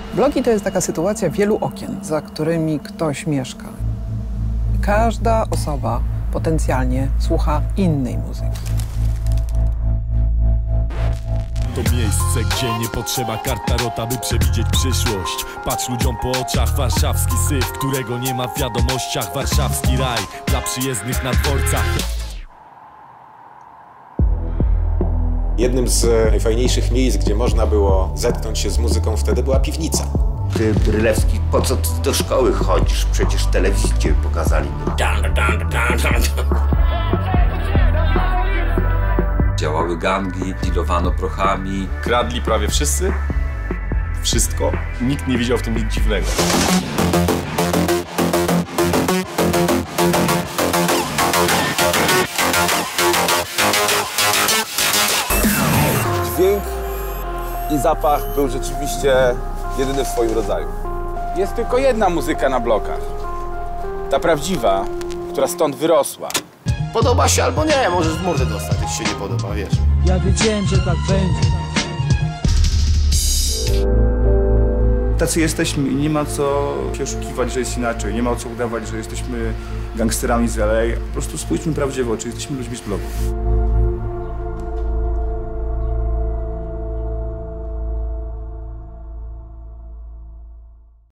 Bloki to jest taka sytuacja wielu okien, za którymi ktoś mieszka. Każda osoba potencjalnie słucha innej muzyki. To miejsce, gdzie nie potrzeba kartarota, by przewidzieć przyszłość. Patrz ludziom po oczach, warszawski syf, którego nie ma w wiadomościach. Warszawski raj dla przyjezdnych na dworcach. Jednym z najfajniejszych miejsc, gdzie można było zetknąć się z muzyką wtedy, była piwnica. Ty, Brylewski, po co ty do szkoły chodzisz? Przecież telewizję cię pokazali. Działały gangi, dealowano prochami. Kradli prawie wszyscy. Wszystko. Nikt nie widział w tym nic dziwnego. Dźwięk i zapach był rzeczywiście jedyny w swoim rodzaju. Jest tylko jedna muzyka na blokach. Ta prawdziwa, która stąd wyrosła. Podoba się albo nie, możesz w mordę dostać, jeśli się nie podoba, wiesz. Ja wiedziałem, że tak będzie. Tacy jesteśmy i nie ma co się oszukiwać, że jest inaczej. Nie ma co udawać, że jesteśmy gangsterami z LA. Po prostu spójrzmy prawdzie w oczy, jesteśmy ludźmi z bloków.